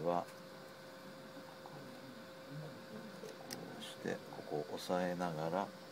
はこうしてここを押さえながら